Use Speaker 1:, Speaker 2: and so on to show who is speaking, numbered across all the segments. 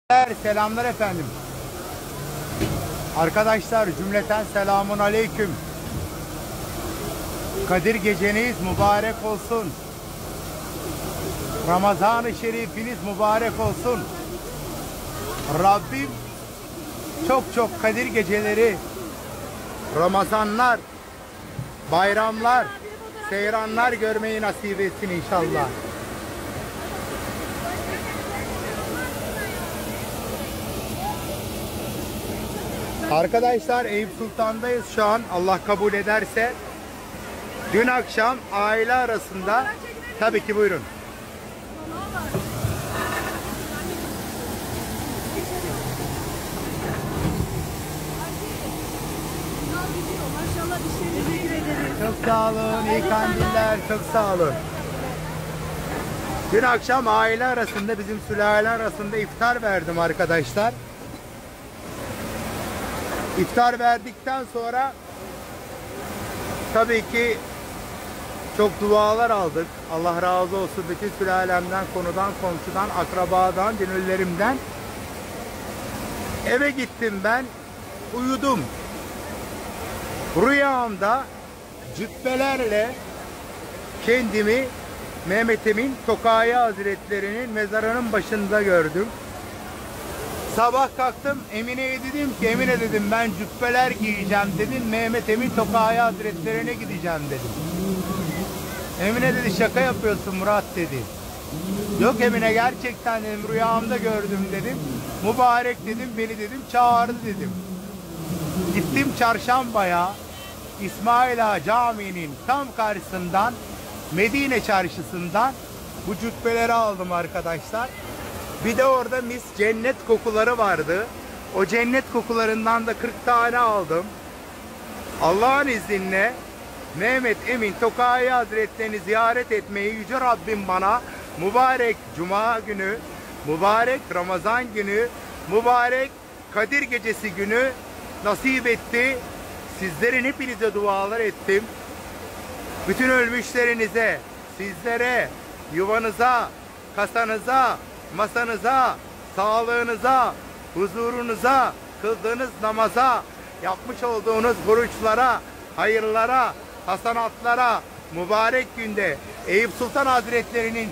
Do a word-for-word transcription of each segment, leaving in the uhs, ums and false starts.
Speaker 1: Selamlar efendim. Arkadaşlar cümleten selamun aleyküm. Kadir geceniz mübarek olsun. Ramazan-ı Şerifiniz mübarek olsun. Rabbim çok çok Kadir geceleri, Ramazanlar, bayramlar, seyranlar görmeyi nasip etsin inşallah. Arkadaşlar Eyüp Sultan'dayız şu an, Allah kabul ederse. Dün akşam aile arasında, tabii ki buyurun. Çok sağ olun, iyi kandiller, çok sağ olun. Dün akşam aile arasında, bizim sülale arasında iftar verdim arkadaşlar. İftar verdikten sonra tabii ki çok dualar aldık. Allah razı olsun bütün sülalemden, konudan, komşudan, akrabadan, gönüllerimden. Eve gittim ben, uyudum. Rüyamda cübbelerle kendimi Mehmet Emin Tokai Hazretleri'nin mezarının başında gördüm. Sabah kalktım, Emine'ye dedim ki, Emine dedim ben cübbeler giyeceğim dedim, Mehmet Emin Tokai Hazretlerine gideceğim dedim. Emine dedi şaka yapıyorsun Murat dedi. Yok Emine gerçekten dedim, rüyamda gördüm dedim. Mübarek dedim, beni dedim çağırdı dedim. Gittim Çarşamba'ya, İsmail Ağa Camii'nin tam karşısından, Medine Çarşısı'ndan bu cübbeleri aldım arkadaşlar. Bir de orada mis cennet kokuları vardı. O cennet kokularından da kırk tane aldım. Allah'ın izniyle Mehmet Emin Tokai Hazretlerini ziyaret etmeyi Yüce Rabbim bana mübarek Cuma günü, mübarek Ramazan günü, mübarek Kadir Gecesi günü nasip etti. Sizlerin hepinize dualar ettim. Bütün ölmüşlerinize, sizlere, yuvanıza, kasanıza, masanıza, sağlığınıza, huzurunuza, kıldığınız namaza, yapmış olduğunuz oruçlara, hayırlara, hasanatlara, mübarek günde Eyüp Sultan Hazretleri'nin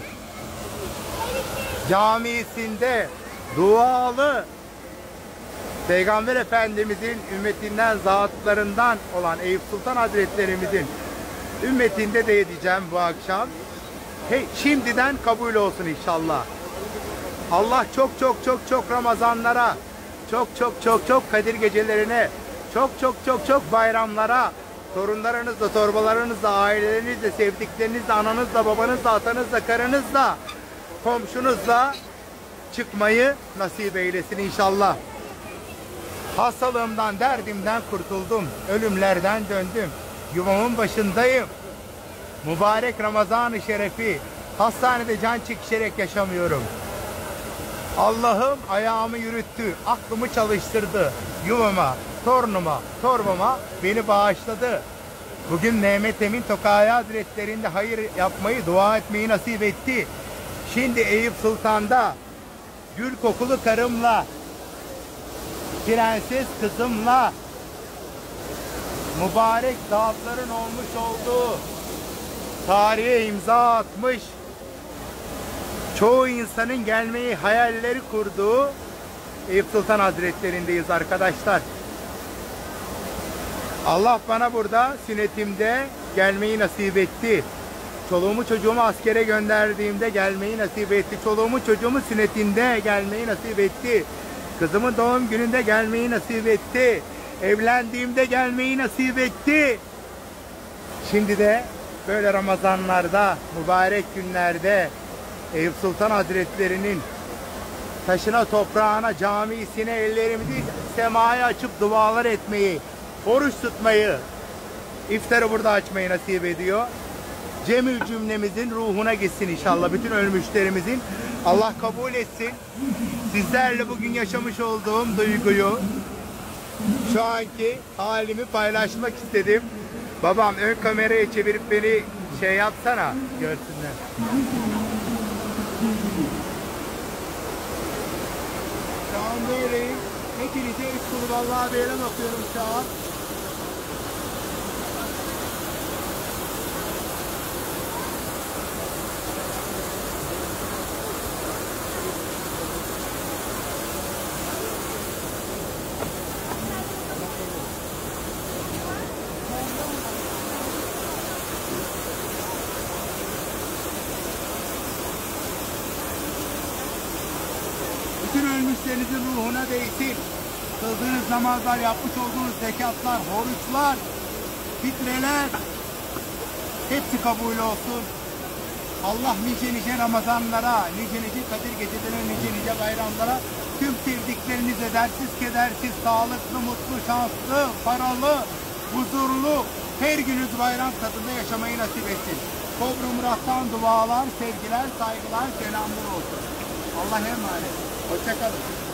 Speaker 1: camisinde dualı Peygamber Efendimizin ümmetinden, zatlarından olan Eyüp Sultan Hazretlerimizin ümmetinde de edeceğim bu akşam. Hey, şimdiden kabul olsun inşallah. Allah çok çok çok çok Ramazanlara, çok çok çok çok Kadir gecelerine, çok çok çok çok bayramlara, torunlarınızla, torbalarınızla, ailelerinizle, sevdiklerinizle, ananızla, babanızla, atanızla, karınızla, komşunuzla çıkmayı nasip eylesin inşallah. Hastalığımdan, derdimden kurtuldum, ölümlerden döndüm, yuvamın başındayım. Mübarek Ramazan-ı Şerefi, hastanede can çekişerek yaşamıyorum. Allah'ım ayağımı yürüttü, aklımı çalıştırdı, yuvama, torunuma, torbama beni bağışladı. Bugün Mehmet Emin Tokai Hazretlerinde hayır yapmayı, dua etmeyi nasip etti. Şimdi Eyüp Sultan'da gül kokulu karımla, prenses kızımla, mübarek zatların olmuş olduğu, tarihe imza atmış, çoğu insanın gelmeyi hayalleri kurduğu Eyüp Sultan Hazretlerindeyiz arkadaşlar. Allah bana burada sünnetimde gelmeyi nasip etti. Çoluğumu çocuğumu askere gönderdiğimde gelmeyi nasip etti. Çoluğumu çocuğumu sünnetinde gelmeyi nasip etti. Kızımın doğum gününde gelmeyi nasip etti. Evlendiğimde gelmeyi nasip etti. Şimdi de böyle Ramazanlarda, mübarek günlerde Eyüp Sultan Hazretleri'nin taşına, toprağına, camisine ellerimizi semaya açıp dualar etmeyi, oruç tutmayı, iftarı burada açmayı nasip ediyor. Cemil cümlemizin ruhuna gitsin inşallah. Bütün ölmüşlerimizin Allah kabul etsin. Sizlerle bugün yaşamış olduğum duyguyu, şu anki halimi paylaşmak istedim. Babam ön kameraya çevirip beni şey yapsana, görsünler. Ben böyleyim. Hepinize üç kulu vallahi bir yere bakıyorum şu an. Bütün ölmüşlerinizin ruhuna değsin. Kıldığınız namazlar, yapmış olduğunuz zekatlar, oruçlar, fitreler hepsi kabul olsun. Allah nice nice Ramazanlara, nice nice Kadir Gecelerine, nice nice bayramlara tüm sevdiklerinizle dersiz, kedersiz, sağlıklı, mutlu, şanslı, paralı, huzurlu her gününüz bayram tadında yaşamayı nasip etsin. Kobra Murat'tan dualar, sevgiler, saygılar, selamlar olsun. Allah'a emanet. Hoşça kalın.